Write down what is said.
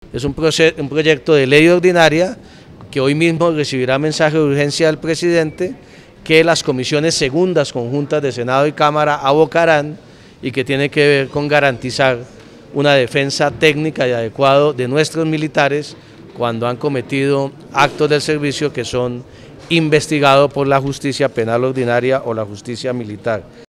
Es un proyecto de ley ordinaria que hoy mismo recibirá mensaje de urgencia del presidente, que las comisiones segundas conjuntas de Senado y Cámara abocarán y que tiene que ver con garantizar una defensa técnica y adecuada de nuestros militares cuando han cometido actos del servicio que son investigados por la justicia penal ordinaria o la justicia militar.